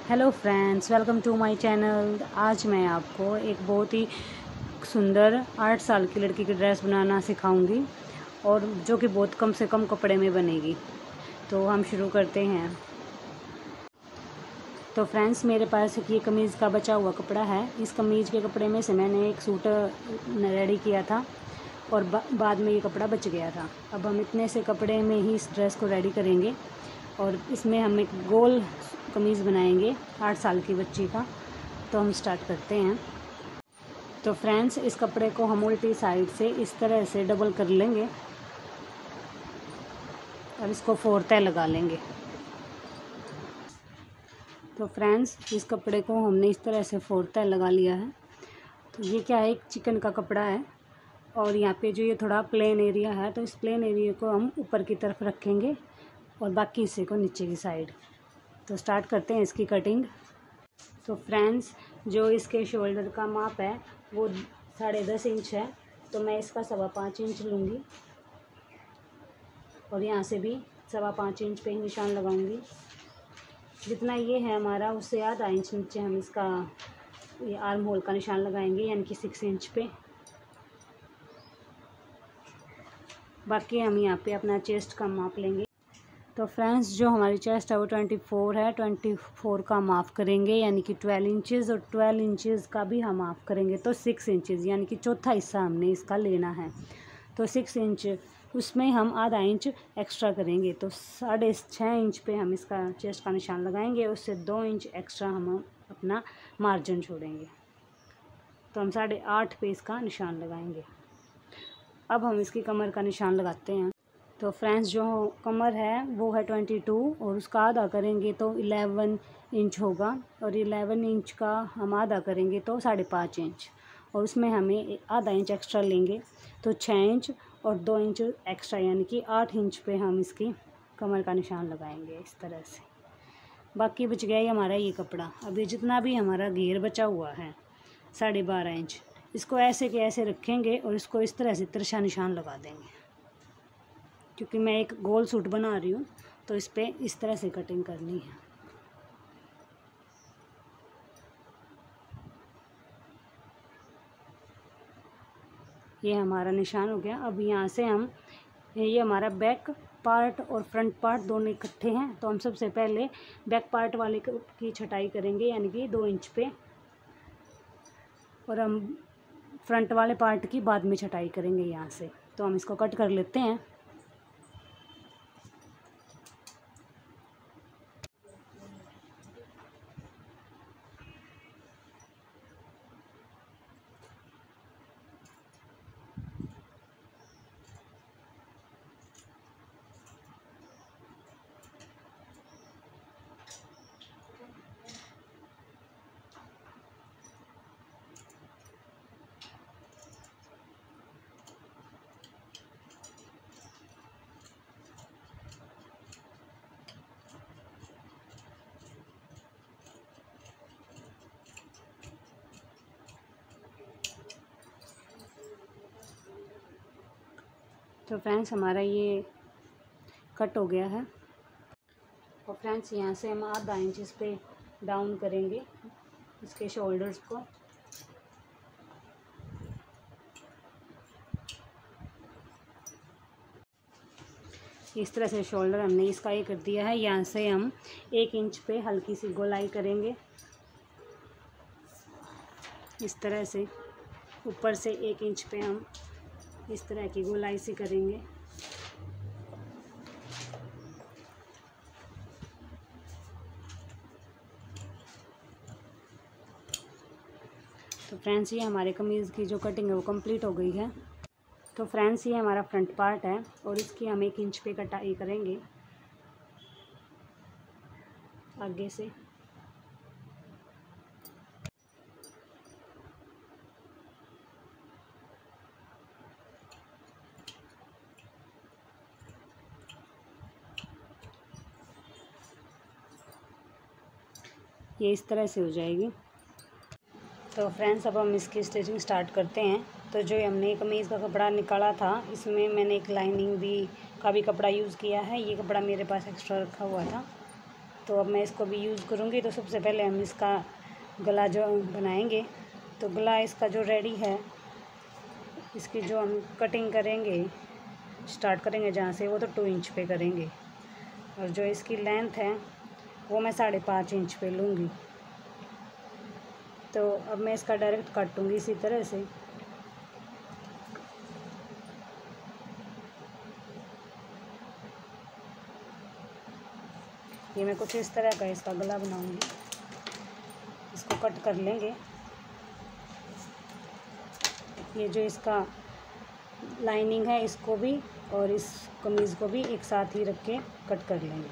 Hello friends, welcome to my channel. आज मैं आपको एक बहुत ही सुंदर 8 साल की लड़की की ड्रेस बनाना सिखाऊंगी और जो कि बहुत कम से कम कपड़े में बनेगी। तो हम शुरू करते हैं। तो फ्रेंड्स, मेरे पास ये कमीज़ का बचा हुआ कपड़ा है। इस कमीज़ के कपड़े में से मैंने एक सूट रेडी किया था और बाद में ये कपड़ा बच गया था। अब हम इतने से कपड़े में ही इस ड्रेस को रेडी करेंगे और इसमें हम एक गोल कमीज़ बनाएंगे 8 साल की बच्ची का। तो हम स्टार्ट करते हैं। तो फ्रेंड्स, इस कपड़े को हम उल्टी साइड से इस तरह से डबल कर लेंगे और इसको 4 तय लगा लेंगे। तो फ्रेंड्स, इस कपड़े को हमने इस तरह से 4 तय लगा लिया है। तो ये क्या है, एक चिकन का कपड़ा है और यहाँ पे जो ये थोड़ा प्लेन एरिया है, तो इस प्लेन एरिया को हम ऊपर की तरफ रखेंगे और बाकी हिस्से को नीचे की साइड। तो स्टार्ट करते हैं इसकी कटिंग। तो फ्रेंड्स, जो इसके शोल्डर का माप है वो 10.5 इंच है, तो मैं इसका 5.25 इंच लूँगी और यहाँ से भी 5.25 इंच पे ही निशान लगाऊंगी। जितना ये है हमारा, उससे आधा इंच नीचे हम इसका ये आर्म होल का निशान लगाएंगे, यानी कि 6 इंच पे। बाकी हम यहाँ पे अपना चेस्ट का माप लेंगे। तो फ्रेंड्स, जो हमारी चेस्ट है वो 24 है, 24 का माफ़ करेंगे यानी कि 12 इंचज़, और 12 इंचज़ का भी हम माफ़ करेंगे तो 6 इंचज़, यानी कि चौथा हिस्सा हमने इसका लेना है। तो 6 इंच, उसमें हम आधा इंच एक्स्ट्रा करेंगे, तो 6.5 इंच पे हम इसका चेस्ट का निशान लगाएंगे। उससे 2 इंच एक्स्ट्रा हम अपना मार्जिन छोड़ेंगे, तो हम 8.5 पे इसका निशान लगाएंगे। अब हम इसकी कमर का निशान लगाते हैं। तो फ्रेंड्स, जो कमर है वो है 22 और उसका आधा करेंगे तो 11 इंच होगा, और 11 इंच का हम आधा करेंगे तो 5.5 इंच, और उसमें हमें आधा इंच एक्स्ट्रा लेंगे तो 6 इंच और 2 इंच एक्स्ट्रा, यानी कि 8 इंच पे हम इसकी कमर का निशान लगाएंगे इस तरह से। बाकी बच गया ही हमारा ये कपड़ा। अब ये जितना भी हमारा घेर बचा हुआ है 12.5 इंच, इसको ऐसे के ऐसे रखेंगे और इसको इस तरह से तिरछा निशान लगा देंगे। क्योंकि मैं एक गोल सूट बना रही हूँ तो इस पर इस तरह से कटिंग करनी है। ये हमारा निशान हो गया। अब यहाँ से हम, ये हमारा बैक पार्ट और फ्रंट पार्ट दोनों इकट्ठे हैं, तो हम सबसे पहले बैक पार्ट वाले की छटाई करेंगे यानी कि 2 इंच पे, और हम फ्रंट वाले पार्ट की बाद में छटाई करेंगे यहाँ से। तो हम इसको कट कर लेते हैं। तो फ्रेंड्स, हमारा ये कट हो गया है। और फ्रेंड्स, यहाँ से हम आधा इंच इस पे डाउन करेंगे इसके शोल्डर्स को। इस तरह से शोल्डर हमने इसका ये कर दिया है। यहाँ से हम 1 इंच पे हल्की सी गोलाई करेंगे इस तरह से। ऊपर से 1 इंच पे हम इस तरह की गोलाई सी करेंगे। तो फ्रेंड्स, ये हमारे कमीज़ की जो कटिंग है वो कंप्लीट हो गई है। तो फ्रेंड्स, ये हमारा फ्रंट पार्ट है और इसकी हम 1 इंच पे कटाई करेंगे आगे से। ये इस तरह से हो जाएगी। तो फ्रेंड्स, अब हम इसकी स्टिचिंग स्टार्ट करते हैं। तो जो हमने कमीज़ का कपड़ा निकाला था, इसमें मैंने एक लाइनिंग भी का भी कपड़ा यूज़ किया है। ये कपड़ा मेरे पास एक्स्ट्रा रखा हुआ था, तो अब मैं इसको भी यूज़ करूँगी। तो सबसे पहले हम इसका गला जो बनाएंगे, तो गला इसका जो रेडी है, इसकी जो हम कटिंग करेंगे, स्टार्ट करेंगे जहाँ से, वो तो 2 इंच पे करेंगे। और जो इसकी लेंथ है वो मैं 5.5 इंच पे लूँगी। तो अब मैं इसका डायरेक्ट काटूँगी इसी तरह से। ये मैं कुछ इस तरह का इसका गला बनाऊँगी। इसको कट कर लेंगे। ये जो इसका लाइनिंग है इसको भी और इस कमीज़ को भी एक साथ ही रख के कट कर लेंगे।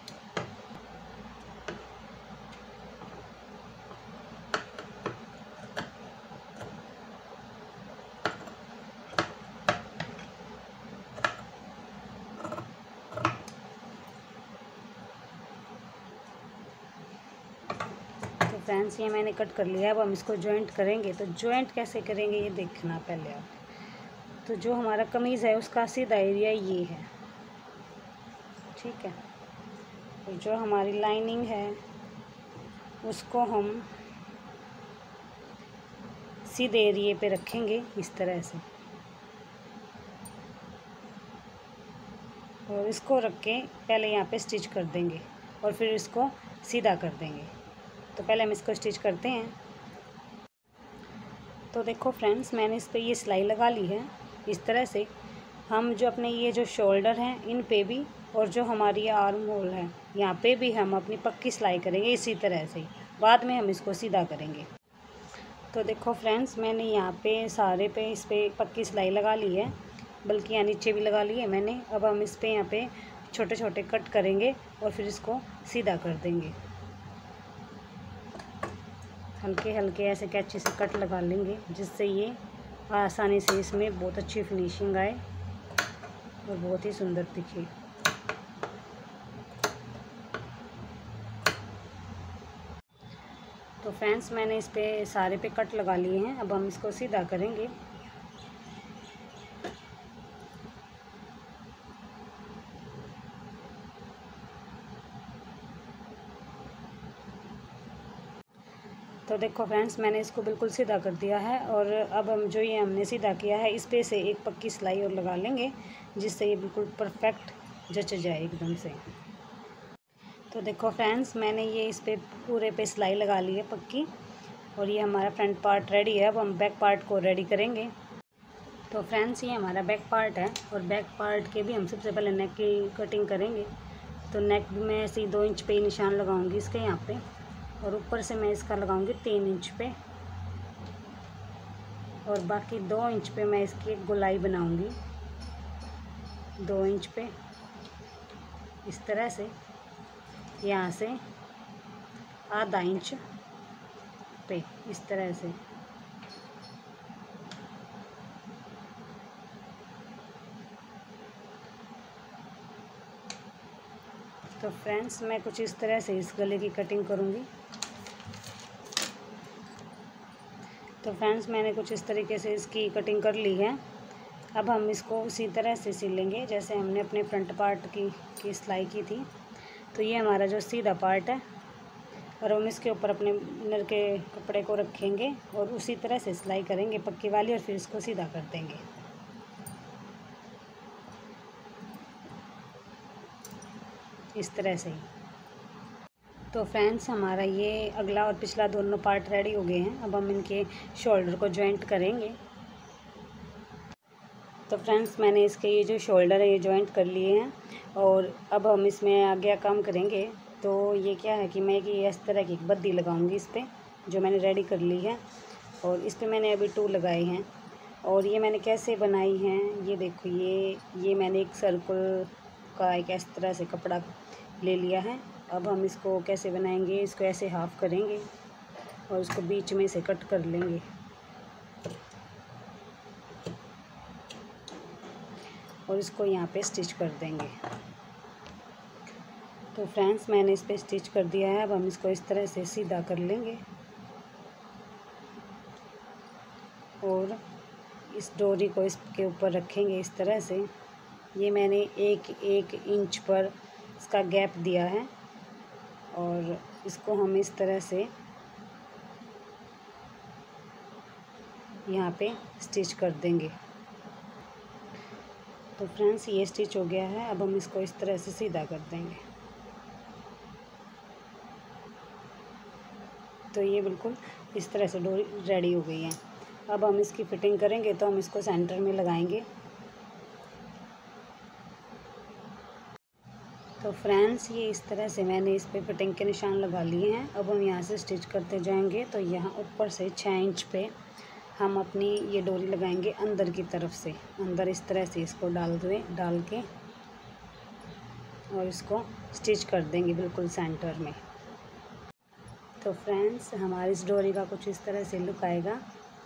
तो फ्रेंड्स ये मैंने कट कर लिया। अब हम इसको जॉइंट करेंगे। तो जॉइंट कैसे करेंगे ये देखना पहले आप। तो जो हमारा कमीज़ है उसका सीधा एरिया ये है, ठीक है। और जो हमारी लाइनिंग है उसको हम सीधे एरिए पे रखेंगे इस तरह से, और इसको रख के पहले यहाँ पे स्टिच कर देंगे और फिर इसको सीधा कर देंगे। तो पहले हम इसको स्टिच करते हैं। तो देखो फ्रेंड्स, मैंने इस पे ये सिलाई लगा ली है इस तरह से। हम जो अपने ये जो शोल्डर हैं इन पे भी, और जो हमारी ये आर्म होल है यहाँ पे भी हम अपनी पक्की सिलाई करेंगे इसी तरह से। बाद में हम इसको सीधा करेंगे। तो देखो फ्रेंड्स, मैंने यहाँ पे सारे पे इस पे पक्की सिलाई लगा ली है, बल्कि यहाँ नीचे भी लगा ली है मैंने। अब हम इस पे यहाँ पे छोटे छोटे कट करेंगे और फिर इसको सीधा कर देंगे। हल्के हल्के ऐसे कैंची से कट लगा लेंगे, जिससे ये आसानी से इसमें बहुत अच्छी फिनिशिंग आए और बहुत ही सुंदर दिखे। तो फ्रेंड्स, मैंने इस पे सारे पे कट लगा लिए हैं। अब हम इसको सीधा करेंगे। तो देखो फ्रेंड्स, मैंने इसको बिल्कुल सीधा कर दिया है। और अब हम जो ये हमने सीधा किया है इस पे से एक पक्की सिलाई और लगा लेंगे, जिससे ये बिल्कुल परफेक्ट जच जाए एकदम से। तो देखो फ्रेंड्स, मैंने ये इस पे पूरे पे सिलाई लगा ली है पक्की, और ये हमारा फ्रंट पार्ट रेडी है। अब हम बैक पार्ट को रेडी करेंगे। तो फ्रेंड्स, ये हमारा बैक पार्ट है, और बैक पार्ट के भी हम सबसे पहले नेक की कटिंग करेंगे। तो नेक भी मैं ऐसे 2 इंच पे निशान लगाऊंगी इसके यहाँ पे, और ऊपर से मैं इसका लगाऊंगी 3 इंच पे, और बाकी 2 इंच पे मैं इसकी एक गोलाई बनाऊंगी 2 इंच पे इस तरह से। यहाँ से आधा इंच पे इस तरह से। तो फ्रेंड्स, मैं कुछ इस तरह से इस गले की कटिंग करूँगी। तो फ्रेंड्स, मैंने कुछ इस तरीके से इसकी कटिंग कर ली है। अब हम इसको उसी तरह से सिलेंगे जैसे हमने अपने फ्रंट पार्ट की सिलाई की थी। तो ये हमारा जो सीधा पार्ट है, और हम इसके ऊपर अपने इनर के कपड़े को रखेंगे और उसी तरह से सिलाई करेंगे पक्की वाली, और फिर इसको सीधा कर देंगे। इस तरह से ही। तो फ्रेंड्स, हमारा ये अगला और पिछला दोनों पार्ट रेडी हो गए हैं। अब हम इनके शोल्डर को जॉइंट करेंगे। तो फ्रेंड्स, मैंने इसके ये जो शोल्डर है ये जॉइंट कर लिए हैं, और अब हम इसमें आगे काम करेंगे। तो ये क्या है कि मैं कि इस तरह की एक बद्दी लगाऊंगी इस पर, जो मैंने रेडी कर ली है, और इस पर मैंने अभी 2 लगाए हैं। और ये मैंने कैसे बनाई हैं ये देखो। ये मैंने एक सर्कल का एक इस तरह से कपड़ा ले लिया है। अब हम इसको कैसे बनाएंगे, इसको ऐसे हाफ करेंगे और इसको बीच में से कट कर लेंगे। और इसको यहाँ पे स्टिच कर देंगे। तो फ्रेंड्स, मैंने इस पे स्टिच कर दिया है। अब हम इसको इस तरह से सीधा कर लेंगे, और इस डोरी को इसके ऊपर रखेंगे इस तरह से। ये मैंने 1 इंच पर इसका गैप दिया है, और इसको हम इस तरह से यहाँ पे स्टिच कर देंगे। तो फ्रेंड्स ये स्टिच हो गया है। अब हम इसको इस तरह से सीधा कर देंगे। तो ये बिल्कुल इस तरह से डोरी रेडी हो गई है। अब हम इसकी फ़िटिंग करेंगे। तो हम इसको सेंटर में लगाएंगे। तो फ्रेंड्स ये इस तरह से मैंने इस पे फिटिंग के निशान लगा लिए हैं। अब हम यहाँ से स्टिच करते जाएंगे। तो यहाँ ऊपर से 6 इंच पे हम अपनी ये डोरी लगाएंगे अंदर की तरफ से। अंदर इस तरह से इसको डाल के और इसको स्टिच कर देंगे बिल्कुल सेंटर में। तो फ्रेंड्स हमारी इस डोरी का कुछ इस तरह से लुक आएगा।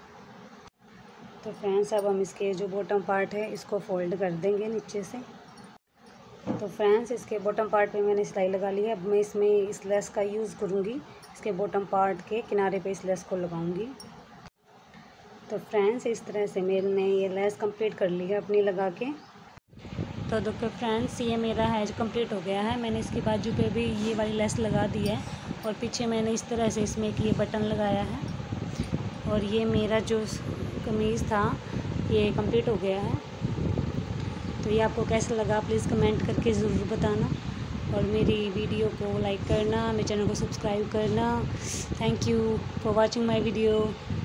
तो फ्रेंड्स अब हम इसके जो बॉटम पार्ट है इसको फोल्ड कर देंगे नीचे से। तो फ्रेंड्स इसके बॉटम पार्ट पे मैंने सिलाई लगा ली है। अब मैं इसमें इस लेस का यूज़ करूँगी। इसके बॉटम पार्ट के किनारे पे इस लेस को लगाऊंगी। तो फ्रेंड्स इस तरह से मैंने ये लेस कंप्लीट कर ली है अपनी लगा के। तो देखो फ्रेंड्स ये मेरा है कंप्लीट हो गया है। मैंने इसकी बाजू पे भी ये वाली लेस लगा दी है और पीछे मैंने इस तरह से इसमें एक ये बटन लगाया है। और ये मेरा जो कमीज़ था ये कंप्लीट हो गया है। तो ये आपको कैसा लगा प्लीज़ कमेंट करके ज़रूर बताना और मेरी वीडियो को लाइक करना, मेरे चैनल को सब्सक्राइब करना। Thank you for watching my video.